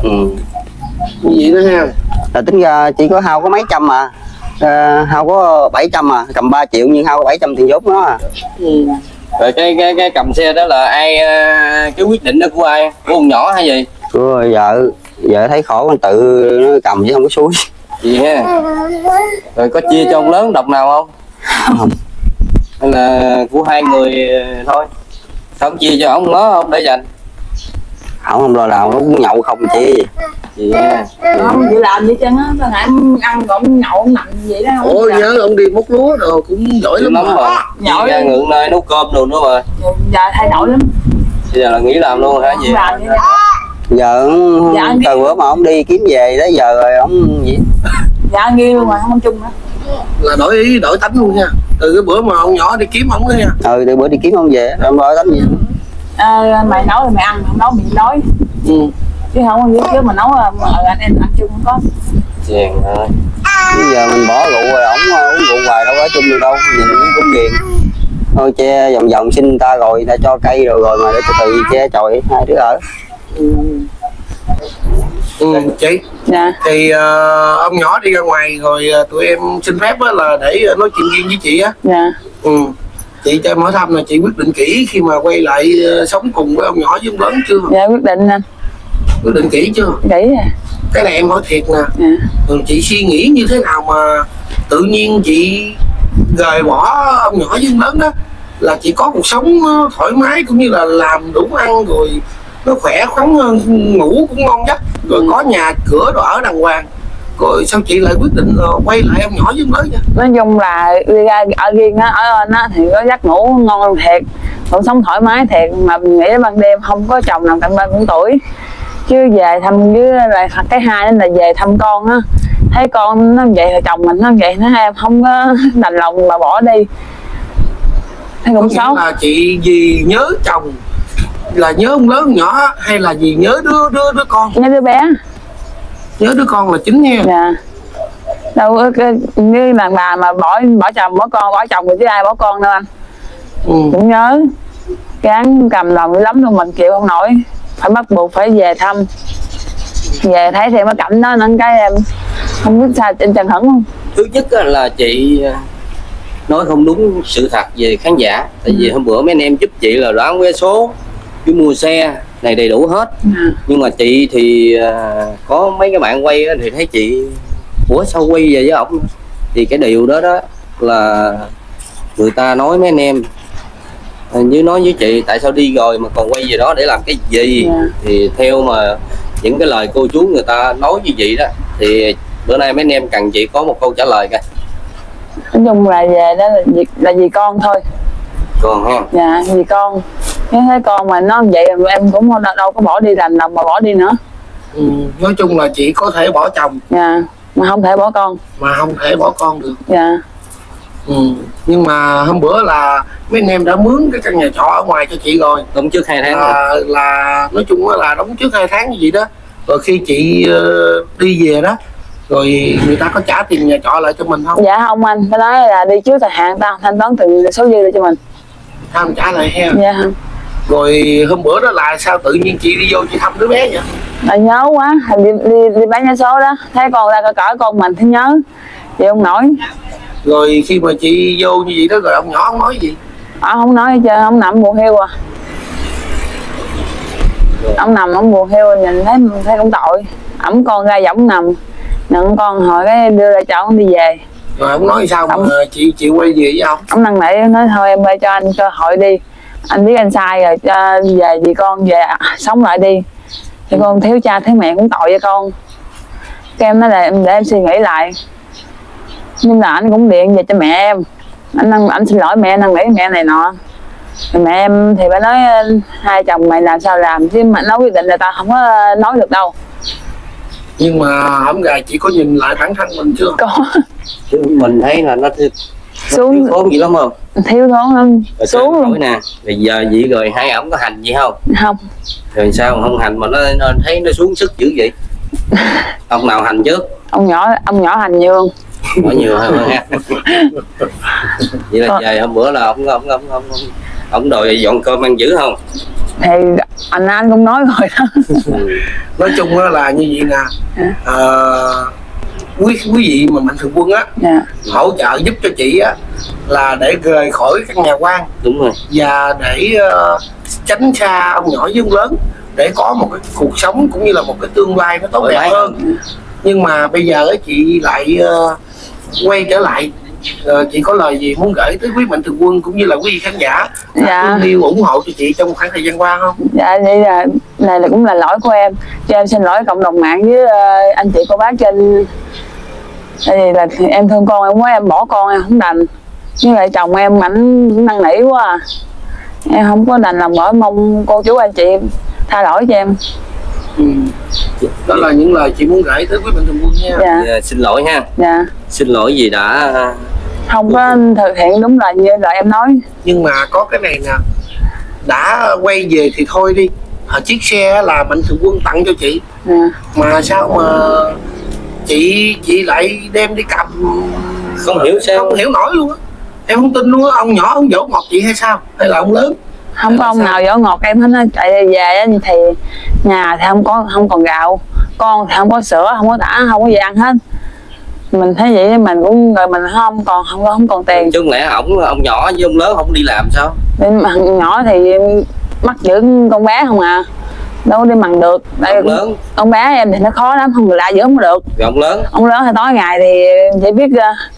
Cái gì nữa ha. Là tính ra chỉ có hao có mấy trăm mà. Hao có 700 mà, cầm 3 triệu nhưng hao có 700 tiền vốn nó à. Rồi cái cầm xe đó là ai, cái quyết định đó của ai? Của ông nhỏ hay gì? Của vợ thấy khổ tự nó cầm chứ không có xúi. Gì ha. Rồi có chia cho ông lớn độc nào không? Không. Hay là của hai người thôi? Sao không chia cho ông nó không để dành? Không lo nào nó cũng nhậu không chi. Gì ha. Không chịu làm gì chân á, tao ngại ăn còn nhậu nằm vậy đó. Ôi nhớ ông đi múc lúa rồi cũng giỏi lắm mà. Nhậu ra ngượng nơi nấu cơm đồ nữa mà. Giờ thay đổi lắm. Bây giờ là nghỉ làm luôn hả gì? Giờ từ bữa mà ông đi kiếm về tới giờ rồi ông gì? Dạ nghe luôn mà không chung nữa. Là đổi ý đổi tánh luôn nha. Từ cái bữa mà ông nhỏ đi kiếm ông đó nha. Từ bữa đi kiếm ông về ông đổi tánh gì? Mày nấu thì mày ăn, không nấu mình nói. Chứ không có chứ mà nấu anh em ăn chung không có. Chèn ơi. Bây giờ mình bỏ rượu rồi ổng uống rượu hoài đâu có chung được đâu, nhìn cũng ghiền. Thôi che vòng vòng xin người ta rồi, người ta cho cây rồi mà để từ từ che chòi hai đứa ở. Chị. Dạ. Thì ông nhỏ đi ra ngoài rồi tụi em xin phép là để nói chuyện riêng với chị á. Dạ. Chị cho em hỏi thăm là chị quyết định kỹ khi mà quay lại sống cùng với ông nhỏ với ông lớn chưa? Dạ quyết định anh. Quyết định kỹ chưa? Kỹ rồi. Cái này em hỏi thiệt nè. Chị suy nghĩ như thế nào mà tự nhiên chị rời bỏ ông nhỏ với ông lớn đó, là chị có cuộc sống thoải mái cũng như là làm đủ ăn rồi nó khỏe khoắn, ngủ cũng ngon giấc rồi có nhà cửa rồi ở đàng hoàng, rồi sao chị lại quyết định quay lại ông nhỏ với ông lớn vậy? Nói chung là đi ra ở riêng á, ở bên á thì có giấc ngủ ngon thiệt, cuộc sống thoải mái thiệt, mà mình nghĩ ban đêm không có chồng nằm cạnh bên cũng tuổi. Chứ về thăm với lại cái hai là về thăm con á, thấy con nó vậy thì chồng mình nó vậy, nó em không có đành lòng mà bỏ đi. Thấy cũng xấu. Là chị vì nhớ chồng, là nhớ ông lớn ông nhỏ, hay là vì nhớ đứa con? Nhớ đứa bé. Nhớ đứa con là chính nha. Dạ. Đâu như đàn bà mà bỏ chồng bỏ con, bỏ chồng rồi chứ ai bỏ con đâu anh. Cũng nhớ. Gán cầm lòng dữ lắm luôn, mình chịu không nổi, phải bắt buộc phải về thăm. Về thấy thì mới cảnh đó nên cái em không biết sao trên Trần Hửng không. Thứ nhất là chị nói không đúng sự thật về khán giả. Tại vì hôm bữa mấy anh em giúp chị là đoán vé số chứ mua xe này đầy đủ hết. Nhưng mà chị thì có mấy cái bạn quay thì thấy chị ủa sao quay về với ổng, thì cái điều đó là người ta nói mấy anh em như nói với chị tại sao đi rồi mà còn quay về đó để làm cái gì. Thì theo mà những cái lời cô chú người ta nói như vậy đó, thì bữa nay mấy anh em cần chị có một câu trả lời coi. Nói chung là về đó là vì con thôi. Con ha. Dạ vì con, nếu thấy con mà nó vậy em cũng đâu có bỏ đi làm đồng mà bỏ đi nữa. Nói chung là chị có thể bỏ chồng. Dạ mà không thể bỏ con. Mà không thể bỏ con được. Dạ. Nhưng mà hôm bữa là mấy anh em đã mướn cái căn nhà trọ ở ngoài cho chị rồi, đóng trước 2 tháng là nói chung là đóng trước 2 tháng như vậy đó. Rồi khi chị đi về đó rồi người ta có trả tiền nhà trọ lại cho mình không? Dạ không anh, phải nói là đi trước thời hạn tao thanh toán từ số dư lại cho mình. Không trả lại ha? Dạ không. Rồi hôm bữa đó là sao tự nhiên chị đi vô chị thăm đứa bé vậy? Là nhớ quá, đi bán vé số đó, thấy con ra cỡ con mình thì nhớ, chị không nổi. Rồi khi mà chị vô như vậy đó rồi ông nhỏ không nói gì? Không nói hết trơn, ông nằm buồn hiu à. Ông nằm ông buồn hiu, nhìn thấy cũng tội. Ổng con ra giọng nằm, nhận con hồi cái đưa ra cho ông đi về. Rồi ông nói sao mà chị quay về với ông? Ông năn nỉ nói thôi em ơi cho anh cơ hội đi, anh biết anh sai rồi, cho về vì con về sống lại đi, thì con thiếu cha thiếu mẹ cũng tội với con. Cái em nói là để em suy nghĩ lại, nhưng là anh cũng điện về cho mẹ em, anh xin lỗi mẹ, năn nỉ mẹ này nọ. Rồi mẹ em thì phải nói hai chồng mày làm sao làm, chứ mà nói quyết định là tao không có nói được đâu. Nhưng mà hổng gà chị có nhìn lại bản thân mình chưa? Có. Chứ mình thấy là nó Xuống thiếu thốn gì lắm không? Thiếu thốn lắm. Xuống luôn nè. Bây giờ vậy rồi hai ổng có hành gì không? Không. Rồi sao không hành mà nó thấy nó xuống sức dữ vậy? Ông nào hành trước? Ông nhỏ hành nhiều không? Nhỏ nhiều hơn ha. Vậy là về hôm bữa là ông đòi dọn cơm ăn dữ không? Thì anh cũng nói rồi đó. Nói chung là như vậy nè, quý vị mà Mạnh Thường Quân á, hỗ trợ giúp cho chị á là để rời khỏi căn nhà quan. Đúng rồi. Và để tránh xa ông nhỏ với ông lớn, để có một cái cuộc sống cũng như là một cái tương lai nó tốt đẹp hơn. Nhưng mà bây giờ á chị lại quay trở lại, chị có lời gì muốn gửi tới quý Mạnh Thường Quân cũng như là quý vị khán giả thương yêu ủng hộ cho chị trong khoảng thời gian qua không? Dạ vậy là này là cũng là lỗi của em, cho em xin lỗi cộng đồng mạng với anh chị cô bác trên. Tại vì là em thương con em quá, em bỏ con em không đành, với lại chồng em ảnh năn nỉ quá à. Em không có đành lòng nổi, mong cô chú anh chị tha lỗi cho em. Đó là những lời chị muốn gửi tới quý Mạnh Thường Quân nha. Dạ, xin lỗi ha. Dạ. Xin lỗi vì đã không có thực hiện đúng là như lời em nói. Nhưng mà có cái này nè, đã quay về thì thôi đi. Chiếc xe là Mạnh Thường Quân tặng cho chị, mà sao mà chị lại đem đi cầm? Không hiểu sao, không hiểu nổi luôn á. Em không tin luôn á. Ông nhỏ ông dỗ ngọt chị hay sao, hay là ông lớn? Không có ông nào dỗ ngọt em hết á. Chạy về thì nhà thì không còn gạo, con thì không có sữa, không có tả, không có gì ăn hết. Mình thấy vậy mình cũng rồi mình không còn tiền. Chứ không lẽ ông nhỏ với ông lớn không đi làm sao? Thằng nhỏ thì mắc giữ con bé không à, đâu có đi bằng được. Đây lớn con bé em thì nó khó lắm, không lại giữ không được. Rồi ông lớn thì tối ngày thì chỉ biết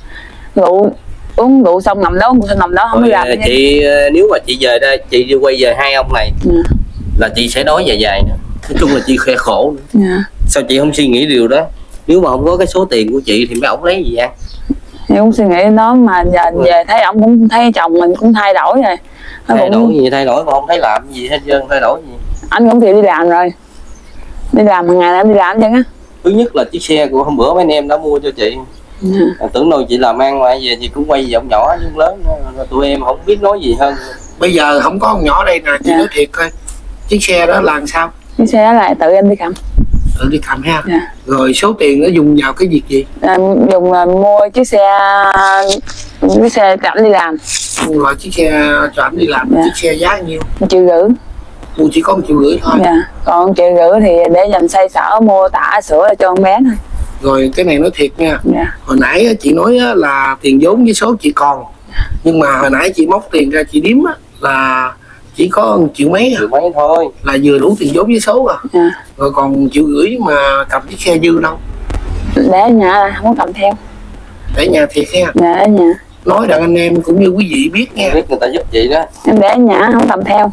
uống rượu xong nằm đó, không đi làm. Chị nếu mà chị về đây, chị đi quay về hai ông này là chị sẽ đói dài nữa. Nói chung là chị khỏe khổ nữa. Sao chị không suy nghĩ điều đó? Nếu mà không có cái số tiền của chị thì mấy ổng lấy gì ăn? Thì cũng suy nghĩ đó, mà giờ về thấy ổng cũng thấy chồng mình cũng thay đổi rồi. Thay đổi gì thay đổi mà không thấy làm gì hết trơn, thay đổi gì? Anh cũng chịu đi làm rồi, đi làm hàng ngày em đi làm chứ á. Thứ nhất là chiếc xe của hôm bữa mấy anh em đã mua cho chị. Tưởng đâu chị làm ăn mà về chị cũng quay về ông nhỏ với ông lớn, tụi em không biết nói gì hơn. Bây giờ không có ông nhỏ đây nè, chị nói thiệt coi, chiếc xe đó là làm sao? Chiếc xe đó là tự em đi cầm. Tự đi cầm ha. Rồi số tiền nó dùng vào cái việc gì? Dùng mua chiếc xe cho ảnh đi làm. Mua loại chiếc xe cho ảnh đi làm. Chiếc xe giá nhiêu? 1,5 triệu. Mua chỉ có 1,5 triệu thôi. Còn 1,5 triệu thì để dành xoay sở mua tả sữa cho con bé thôi. Rồi cái này nói thiệt nha, hồi nãy chị nói là tiền vốn với số chị còn, nhưng mà hồi nãy chị móc tiền ra chị đếm là chỉ có 1,5 triệu thôi, là vừa đủ tiền vốn với số rồi. Rồi còn 1,5 triệu mà cầm chiếc xe dư đâu? Để ở nhà, không có cầm theo. Để nhà thiệt ha? Dạ ở nhà. Nói rằng anh em cũng như quý vị biết nha. Biết người ta giúp chị đó. Em để ở nhà không cầm theo.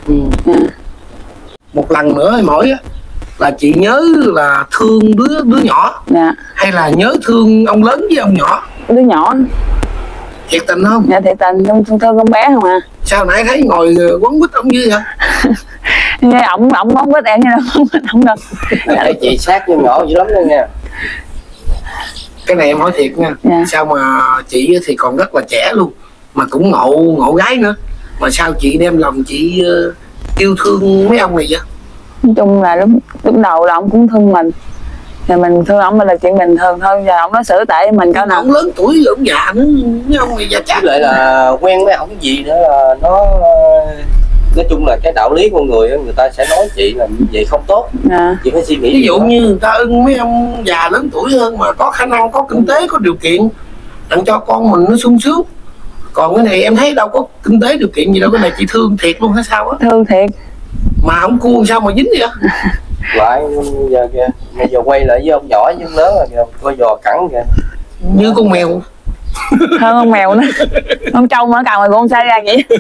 Một lần nữa mỗi là chị nhớ là thương đứa nhỏ, hay là nhớ thương ông lớn với ông nhỏ? Đứa nhỏ. Thiệt tình không? Dạ thiệt tình, thương con bé không à. Sao nãy thấy ngồi quấn quýt ông như vậy? Nghe ổng quấn quýt em như là không được. Thấy chị sát với nhỏ dữ lắm luôn nha. Cái này em hỏi thiệt nha. Sao mà chị thì còn rất là trẻ luôn mà cũng ngộ gái nữa, mà sao chị đem lòng chị yêu thương mấy ông này vậy? Nói chung là lúc đầu là ông cũng thương mình, thì mình thương ông là chuyện bình thường thôi. Giờ ông nói xử tệ mình cao nào. Ông lớn tuổi ông già nữa, mấy ông này già chắc. Lại là quen với ổng gì nữa là nó nói chung là cái đạo lý con người ta sẽ nói chị là như vậy không tốt. Chị phải suy nghĩ. Ví dụ như người ta ưng mấy ông già lớn tuổi hơn mà có khả năng, có kinh tế, có điều kiện tặng cho con mình nó sung sướng. Còn cái này em thấy đâu có kinh tế điều kiện gì đâu, cái này chị thương thiệt luôn hay sao á? Thương thiệt. Mà ông cua sao mà dính vậy? Lại giờ kìa, bây giờ quay lại với ông nhỏ với ông lớn rồi kìa, coi giò cắn kìa. Như con mèo. Hơn con mèo nữa. Con trâu mà càng mà con sai ra vậy.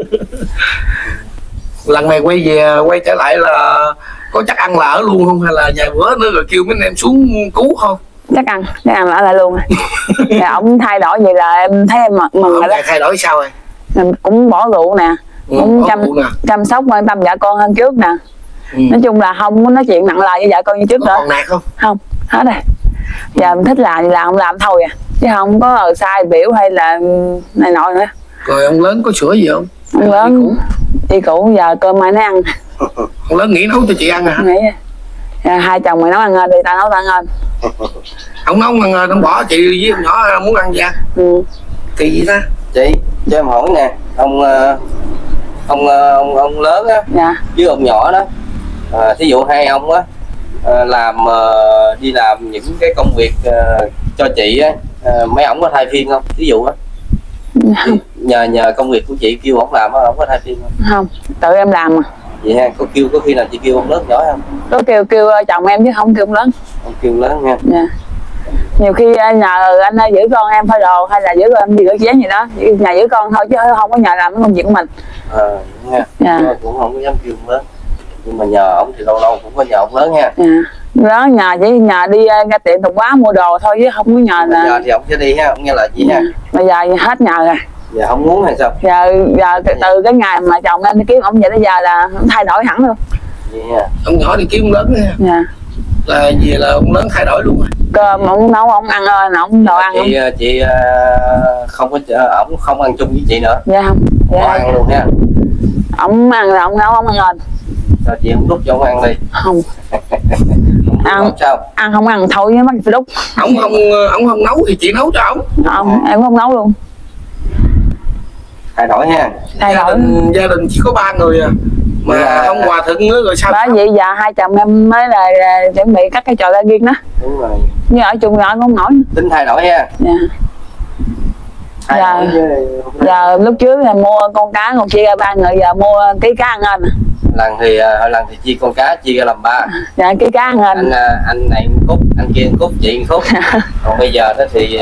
Lần này quay trở lại là có chắc ăn là ở luôn không, hay là vài bữa nữa rồi kêu mấy anh em xuống cứu không? Chắc ăn ở lại luôn. Dạ, ông thay đổi vậy là em thấy em mừng rồi đó. Thay đổi sao rồi? Mình cũng bỏ rượu nè, cũng chăm sóc quan tâm vợ con hơn trước nè. Nói chung là không có nói chuyện nặng lời với vợ con như trước nữa. Còn nạt không? Không, hết rồi. Giờ mình thích làm thì làm, không làm thôi à, chứ không có sai biểu hay là này nọ nữa. Rồi ông lớn có sửa gì không? Ông lớn đi cũ giờ cơm mai nó ăn. Ông lớn nghĩ nấu cho chị ăn hả? Nghĩ hai chồng mày nấu ăn ơn đi, tao nấu tao ăn ơn. Ông nấu ăn ơn, ông bỏ chị với ông nhỏ muốn ăn gì ăn? Kỳ gì ta? Chị cho em hỏi nè, ông lớn á, với ông nhỏ đó, thí dụ hai ông á đi làm những cái công việc cho chị á, mấy ổng có thay phiên không? Ví dụ á, nhờ công việc của chị kêu ổng làm á, ổng có thay phiên không? Không, tự em làm mà. Vậy ha, có khi nào chị kêu ông lớn nhỏ không? Có kêu chồng em chứ không kêu ông lớn. Không kêu lớn nha. Nhiều khi nhờ anh giữ con em phơi đồ hay là giữ con em đi rửa chén gì đó, nhà giữ con thôi chứ không có nhờ làm cái công việc của mình. Nha. Cũng không có dám kêu ông lớn, nhưng mà nhờ ổng thì lâu lâu cũng có nhờ ông lớn nha. Lớn nhờ chỉ nhờ đi ra tiệm tạp hóa mua đồ thôi chứ không có nhờ là. Nhờ thì ông sẽ đi ha, ông nghe lời chị ha. Bây giờ hết nhờ rồi. Giờ không muốn hay sao? Giờ từ cái ngày mà chồng em đi kiếm ông vậy tới giờ là thay đổi hẳn luôn. Ông nhỏ đi kiếm ông lớn nha. Là gì là ông lớn thay đổi luôn rồi. Cơm ông nấu ông ăn ơi, ông đồ ăn. Chị không có ổng không ăn chung với chị nữa. Dạ không. Dạ. Ăn luôn nha. Ông ăn là ông nấu ông ăn lên. Sao chị không đút cho ông ăn đi? Không. Ăn sao? Ăn không ăn thôi chứ mắc phải đút. Ông không nấu thì chị nấu cho ổng. Không, em không nấu luôn. Thay đổi ha. Gia đình chỉ có 3 người à. Mà không hòa thuận nữa rồi sao? Bởi vậy giờ hai chồng em mới là chuẩn bị cắt cái trò ra riêng đó. Đúng rồi. Nhưng ở chung rồi không nổi. Tính thay đổi ha. Giờ lúc trước là mua con cá còn chia ra 3 người, giờ mua ký cá ăn anh. Hồi lần thì chia con cá chia ra làm 3. Dạ ký cá ăn anh. Anh này cút, anh kia cút, chị cút. Còn bây giờ đó thì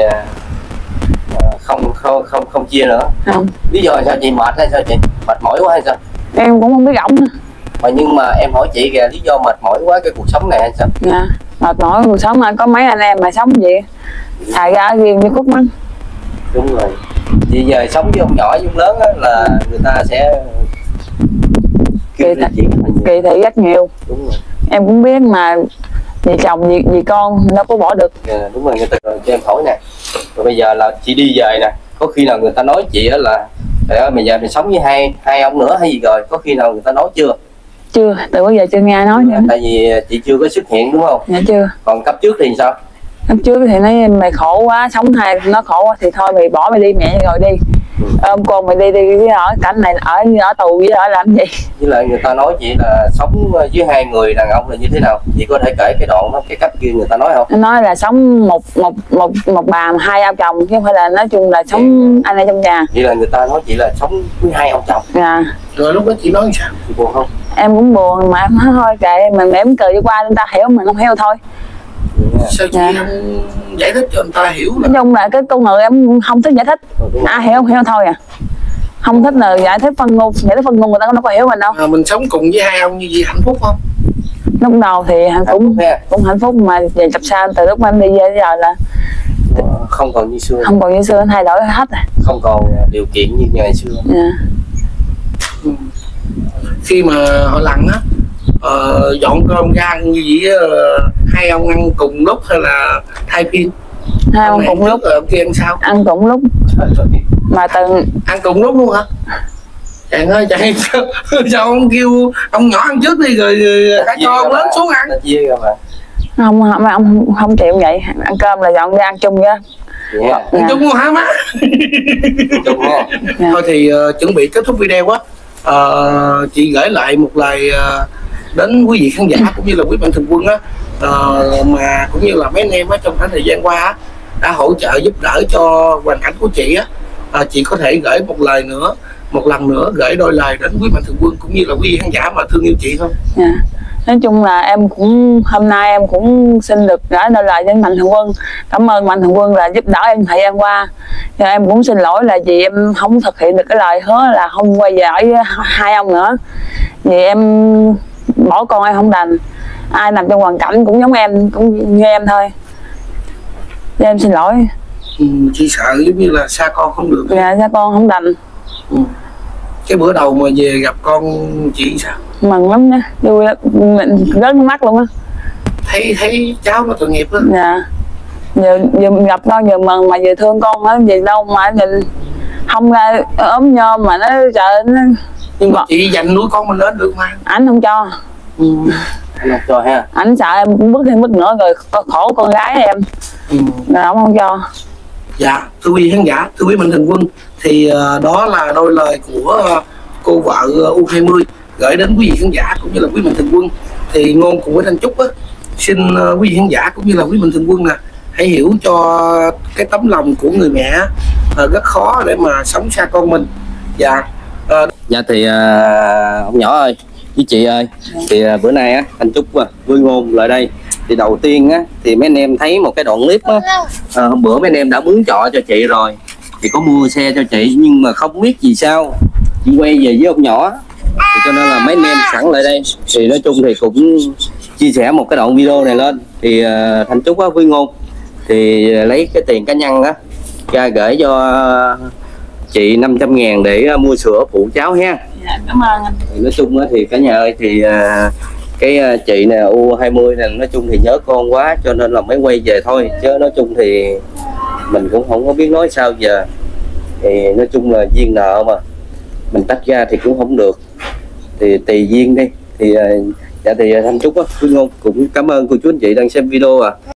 không chia nữa. Không. Lý do sao chị mệt hay sao chị? Mệt mỏi quá hay sao? Em cũng không biết ổng nữa. Nhưng mà em hỏi chị kìa, lý do mệt mỏi quá cái cuộc sống này hay sao? Dạ, mệt mỏi cuộc sống mà có mấy anh em mà sống vậy. Thà ra riêng như Cúc Măng. Đúng rồi. Chị giờ sống với ông nhỏ với ông lớn á là người ta sẽ kỳ thị rất nhiều. Đúng rồi. Em cũng biết mà vì chồng vì con đâu có bỏ được. Đúng rồi, người ta cho em hỏi nè. Rồi bây giờ là chị đi về nè, có khi nào người ta nói chị á là trời ơi bây giờ mình sống với hai ông nữa hay gì rồi, có khi nào người ta nói chưa? Chưa, từ bây giờ chưa nghe nói nữa. Tại vì chị chưa có xuất hiện đúng không? Dạ chưa. Còn cấp trước thì sao? Cấp trước thì nói mày khổ quá, sống hai nó khổ quá thì thôi mày bỏ mày đi mẹ rồi đi. Ôm con mày đi ở cảnh này ở tù với ở làm gì? Với lại người ta nói chị là sống với 2 người đàn ông là như thế nào? Chị có thể kể cái đoạn đó, cái cách kia người ta nói không? Nó nói là sống một bà 2 ông chồng chứ không phải là nói chung là sống anh ở trong nhà. Vậy là người ta nói chị là sống với 2 ông chồng. Dạ. Rồi lúc đó chị nói sao? Chị buồn không? Em cũng buồn mà em nói thôi kệ mình mỉm cười đi qua người ta hiểu mình không hiểu thôi. Sao chị không giải thích cho người ta hiểu? Nói chung là cái con người em không thích giải thích. Hiểu không hiểu thôi à. Không thích là giải thích phân ngôn, giải thích phân ngôn người ta đâu có hiểu mình đâu. Mình sống cùng với 2 ông như vậy hạnh phúc không? Lúc đầu thì cũng hạnh phúc mà về chập sao từ lúc em đi về đến giờ là không còn như xưa. Không còn như xưa, thay đổi hết rồi. Không còn điều kiện như ngày xưa. Khi mà họ lần á dọn cơm ra ăn như vậy 2 ông ăn cùng lúc hay là thay phiên? Hai ông cùng lúc. Ông kia ăn sao? Ăn cùng lúc. Mà từng ăn cùng lúc luôn hả? Chàng ơi, chàng sao ông kêu ông nhỏ ăn trước đi rồi cả cho ông lớn xuống ăn. không chịu vậy. Ăn cơm là dọn ra ăn chung vậy. Ăn chung luôn hả má? Thôi thì chuẩn bị kết thúc video quá. Chị gửi lại một lời đến quý vị khán giả cũng như là quý bạn thường quân á, mà cũng như là mấy anh em á trong khoảng thời gian qua á, đã hỗ trợ giúp đỡ cho hoàn cảnh của chị á. Chị có thể gửi một lần nữa gửi đôi lời đến quý bạn thường quân cũng như là quý vị khán giả mà thương yêu chị không? Nói chung là em cũng hôm nay em cũng xin được gửi đôi lời đến Mạnh Thường Quân. Cảm ơn Mạnh Thường Quân là giúp đỡ em thời gian qua. Và em cũng xin lỗi là vì em không thực hiện được cái lời hứa là không quay về ở với hai ông nữa. Vì em bỏ con em không đành. Ai nằm trong hoàn cảnh cũng giống em, cũng như em thôi. Nên em xin lỗi. Chị sợ giống như là xa con không được. Dạ, xa con không đành. Cái bữa đầu mà về gặp con chị sao? Mừng lắm nha, vui lắm, rớt nước mắt luôn á. Thấy cháu nó tội nghiệp á. Dạ. Vừa gặp con vừa mừng mà vừa thương con á, gì đâu mà nhìn không ra ốm nhom mà nó trời nó. Nhưng mà chị dành nuôi con mình lên được mà. Ảnh không cho. Anh không cho ha. Ảnh sợ em cũng bước thêm bước nữa rồi khổ con gái em. Rồi ông không cho. Dạ, thưa quý khán giả, thưa quý Mạnh Thường Quân, thì đó là đôi lời của cô vợ U20 gửi đến quý vị khán giả cũng như là quý Mạnh Thường Quân. Thì Ngôn cùng với Thanh Trúc á, xin quý vị khán giả cũng như là quý Mạnh Thường Quân nè, hãy hiểu cho cái tấm lòng của người mẹ rất khó để mà sống xa con mình. Dạ Thì ông nhỏ ơi với chị ơi, thì bữa nay á Thanh Trúc với Ngôn lại đây. Thì đầu tiên á thì mấy anh em thấy một cái đoạn clip á, hôm bữa mấy anh em đã mướn trọ cho chị rồi, thì có mua xe cho chị nhưng mà không biết vì sao chị quay về với ông nhỏ, thì cho nên là mấy anh em sẵn lại đây thì nói chung thì cũng chia sẻ một cái đoạn video này lên. Thì Thanh Trúc á với Ngôn thì lấy cái tiền cá nhân á ra gửi cho chị 500.000 để mua sữa phụ cháu ha. Dạ, cảm ơn anh. Thì nói chung á thì cả nhà ơi, thì cái chị nè U20 này nói chung thì nhớ con quá cho nên là mới quay về thôi, chứ nói chung thì mình cũng không có biết nói sao giờ. Thì nói chung là duyên nợ mà mình tách ra thì cũng không được, thì tùy duyên đi. Thì thì Thanh Trúc á, Quý Ngôn cũng cảm ơn cô chú anh chị đang xem video